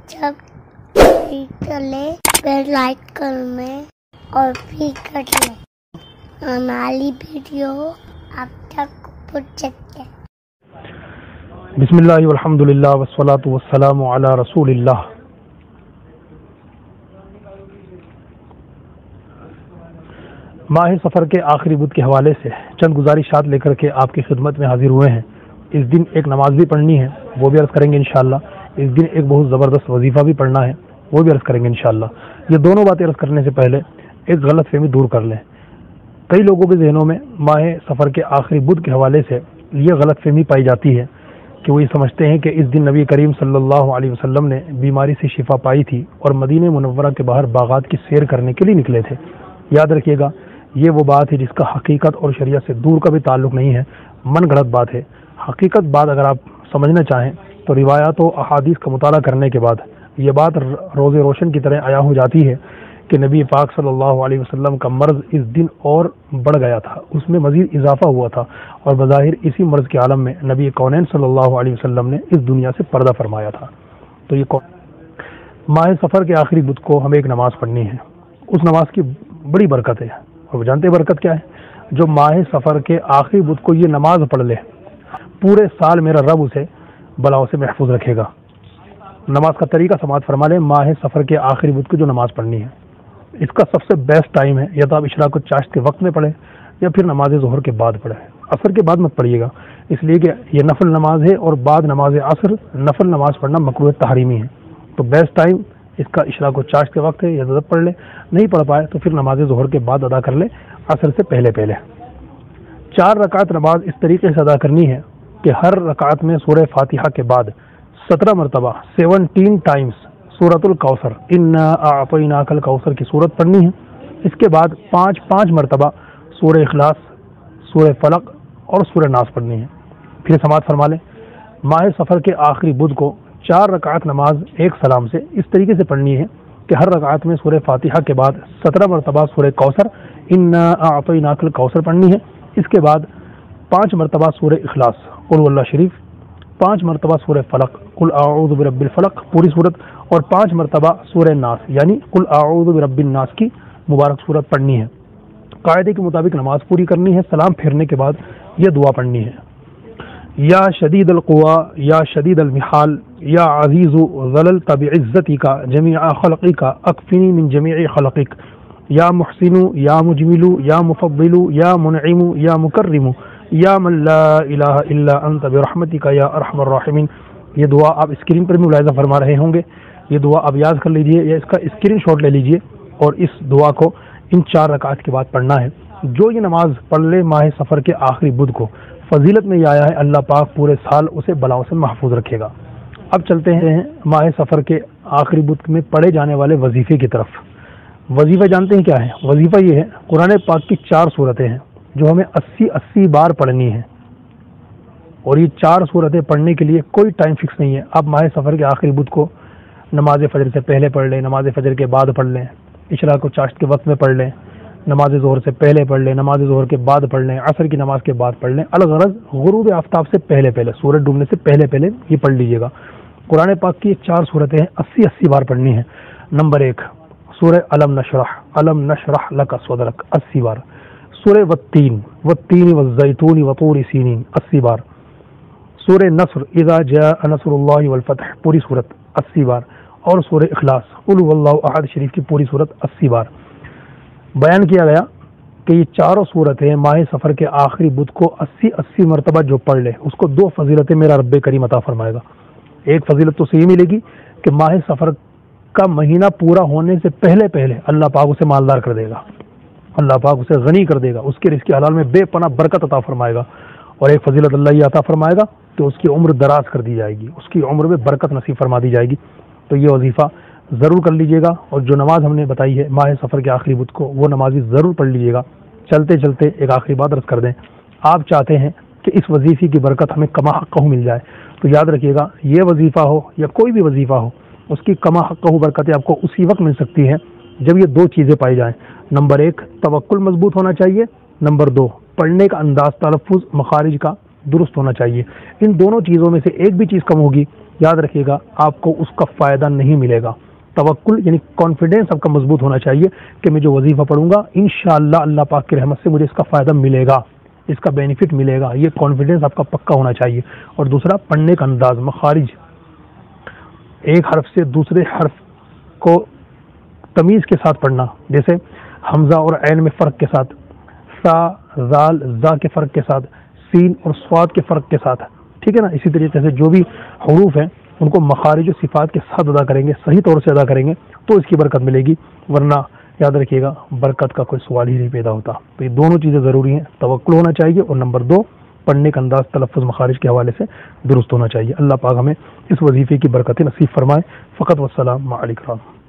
जब चले फिर लाइक करने और भी कर ले हमारी वीडियो आप तक पहुँच सकते। बिस्मिल्लाह वल्हम्दुलिल्लाह वस्सलातु वस्सलामु अला रसूलिल्लाह। माह सफ़र के आखिरी बुध के हवाले से चंद गुजारिशात लेकर के आपकी खिदमत में हाजिर हुए हैं। इस दिन एक नमाज भी पढ़नी है, वो भी अर्ज़ करेंगे इंशाअल्लाह। इस दिन एक बहुत ज़बरदस्त वजीफ़ा भी पढ़ना है, वो भी अर्ज़ करेंगे इंशाअल्लाह। ये दोनों बातें अर्ज़ करने से पहले एक गलत फहमी दूर कर लें। कई लोगों के जहनों में माह सफ़र के आखिरी बुध के हवाले से ये गलत फहमी पाई जाती है कि वो ये समझते हैं कि इस दिन नबी करीम सल्लल्लाहु अलैहि वसल्लम ने बीमारी से शिफा पाई थी और मदीने मुनव्वरा के बाहर बागात की सैर करने के लिए निकले थे। याद रखिएगा, ये वो बात है जिसका हकीकत और शरीयत से दूर का भी ताल्लुक़ नहीं है, मन गढ़ंत बात है। हकीकत बात अगर आप समझना चाहें तो रिवायात व अहादीस का मुताला करने के बाद ये बात रोज़े रोशन की तरह आया हो जाती है कि नबी पाक सल्लल्लाहु अलैहि वसल्लम का मर्ज़ इस दिन और बढ़ गया था, उसमें मज़ीद इजाफा हुआ था और बज़ाहिर इसी मर्ज़ के आलम में नबी कौनैन सल्लल्लाहु अलैहि वसल्लम ने इस दुनिया से पर्दा फरमाया था। तो ये माह सफ़र के आखिरी बुध को हमें एक नमाज़ पढ़नी है। उस नमाज की बड़ी बरकत है और वो जानते बरकत क्या है? जो माह सफ़र के आखिरी बुध को ये नमाज पढ़ ले, पूरे साल मेरा रब उसे बलाओं से महफूज रखेगा। नमाज का तरीका समाअत फरमा लें। माह सफ़र के आखिरी बुध को जो नमाज पढ़नी है, इसका सबसे बेस्ट टाइम है या तो आप इशराक़ चाश्त के वक्त में पढ़ें या फिर नमाज ज़ोहर के बाद पढ़ें। असर के बाद मत पढ़िएगा, इसलिए कि ये नफल नमाज है और बाद नमाज असर नफल नमाज पढ़ना मकरूह तहरीमी है। तो बेस्ट टाइम इसका इशराक़ चाश्त के वक्त है, या तो पढ़ ले, नहीं पढ़ पाए तो फिर नमाज ज़ोहर के बाद अदा कर ले, असर से पहले पहले। 4 रकात नमाज इस तरीके से अदा करनी है कि हर रकात में सूरह फातिहा के बाद 17 मरतबा 17 टाइम्स सूरतुल कौसर इन्ना अअतैनाकल कौसर की सूरत पढ़नी है। इसके बाद 5 मरतबा सूरह इखलास, सूरह फलक और सूरह नास पढ़नी है। फिर समाअत फरमा लें। माह सफ़र के आखिरी बुध को 4 रकात नमाज एक सलाम से इस तरीके से पढ़नी है कि हर रकात में सूरह फातिहा के बाद 17 मरतबा सूरह कौसर इन्ना अअतैनाकल कौसर पढ़नी है। इसके बाद 5 मरतबा सूरह इखलास कुल वल्लाह शरीफ, 5 मरतबा सूरह फलक कुल आऊज़ु बिरब्बिल फलक पूरी सूरत और 5 मरतबा सूरह नास यानी कुल आऊज़ु बिरब्बिन नास की मुबारक सूरत पढ़नी है। कायदे के मुताबिक नमाज पूरी करनी है। सलाम फेरने के बाद यह दुआ पढ़नी है। या शदीद अल क़ुवा या शदीद अल मिहाल या अज़ीज़ु ज़ललत बिइज़्ज़तिका जमीअ खलक़िका अकफ़िनी मिन जमीअ खलक़िक या मुहसिनु या मुजमिलु या मुफ़द्दिलु या मुनइमु या मुकर्रिमु या मन ला इलाहा इल्ला अंत बिरहमतिका या अरहमर राहिमीन। ये दुआ आप स्क्रीन पर भी मुलाहिज़ा फरमा रहे होंगे। ये दुआ आप याद कर लीजिए या इसका स्क्रीनशॉट ले लीजिए और इस दुआ को इन 4 रकात के बाद पढ़ना है। जो ये नमाज पढ़ ले माह सफ़र के आखिरी बुध को, फजीलत में ये आया है अल्लाह पाक पूरे साल उसे बलाओं से महफूज रखेगा। अब चलते हैं माह सफ़र के आखिरी बुध में पढ़े जाने वाले वजीफ़े की तरफ। वजीफ़ा जानते हैं क्या है? वजीफ़ा ये है, कुरान पाक की 4 सूरतें हैं जो हमें 80 बार पढ़नी है और ये 4 सूरतें पढ़ने के लिए कोई टाइम फिक्स नहीं है। आप माह सफ़र के आखिरी बुध को नमाज फजर से पहले पढ़ लें, नमाज फजर के बाद पढ़ लें, इशराक़ चाश्त के वक्त में पढ़ लें, नमाज ज़ोहर से पहले पढ़ लें, नमाज ज़ोहर के बाद पढ़ लें, असर की नमाज के बाद पढ़ लें। अलगरज गुरूब आफ्ताब से पहले पहले, सूरज डूबने से पहले पहले ये पढ़ लीजिएगा। कुरान पाक की 4 सूरतें हैं, 80 बार पढ़नी है। नंबर 1 सूरह अलम नशरह लक सदरक 80 बार। सूरह वत्तीन वज़्ज़ैतून वतूर सीनीन 80 बार। सूरह नस्र इज़ा जाअ नस्रुल्लाहि वल फतह पूरी सूरत 80 बार और सूरह इखलास कुल हुवल्लाहु अहद शरीफ की पूरी सूरत 80 बार। बयान किया गया कि ये 4 सूरतें माह सफ़र के आखिरी बुध को 80 मरतबा जो पढ़ ले उसको 2 फजीलतें मेरा रब्बे करीम अता फरमाएगा। एक फजीलत तो सही मिलेगी कि माह सफ़र का महीना पूरा होने से पहले पहले अल्लाह पाक उसे मालदार कर देगा, अल्लाह पाक उसे गनी कर देगा, उसके रिज़्क़ हलाल में बेपनाह बरकत अता फरमाएगा। और एक फजीलत अल्लाह ये अता फरमाएगा कि उसकी उम्र दराज कर दी जाएगी, उसकी उम्र में बरकत नसीब फरमा दी जाएगी। तो ये वजीफ़ा ज़रूर कर लीजिएगा और जो नमाज हमने बताई है माह सफ़र के आखिरी बुध को, वो नमाज भी ज़रूर पढ़ लीजिएगा। चलते चलते एक आखिरी बात अर्ज़ कर दें, आप चाहते हैं कि इस वजीफ़े की बरकत हमें कमा हक़्क़हू मिल जाए, तो याद रखिएगा ये वजीफ़ा हो या कोई भी वजीफ़ा हो, उसकी कमा हक़्क़हू बरकतें आपको उसी वक्त मिल सकती हैं जब ये 2 चीज़ें पाई जाएँ। नंबर 1 तवक्कुल मजबूत होना चाहिए, नंबर 2 पढ़ने का अंदाज़ तलफ़्फ़ुज़ मखारिज का दुरुस्त होना चाहिए। इन दोनों चीज़ों में से एक भी चीज़ कम होगी, یاد رکھیے گا آپ کو اس کا فائدہ نہیں ملے گا. توکل یعنی کانفیڈینس آپ کا مضبوط ہونا چاہیے کہ میں جو وظیفہ پڑھوں گا انشاءاللہ اللہ پاک کی رحمت سے مجھے اس کا فائدہ ملے گا، اس کا بینیفٹ ملے گا. یہ کانفیڈینس آپ کا پکا ہونا چاہیے. اور دوسرا پڑھنے کا انداز، مخارج، ایک حرف سے دوسرے حرف کو تمیز کے ساتھ پڑھنا، جیسے حمزہ اور عین میں فرق کے ساتھ، سا زال زا کے فرق کے ساتھ، سین اور صاد کے فرق کے ساتھ، ٹھیک ہے نا. اسی طریقے سے جو بھی حروف ہیں ان کو مخارج و صفات کے ساتھ ادا کریں گے، صحیح طور سے ادا کریں گے تو اس کی برکت ملے گی، ورنہ یاد رکھیے گا برکت کا کوئی سوال ہی نہیں پیدا ہوتا. تو یہ دونوں چیزیں ضروری ہیں، توکل ہونا چاہیے اور نمبر 2 پڑھنے کا انداز تلفظ مخارج کے حوالے سے درست ہونا چاہیے. اللہ پاک ہمیں اس وظیفے کی برکتیں نصیب فرمائے. فقط والسلام علیکم.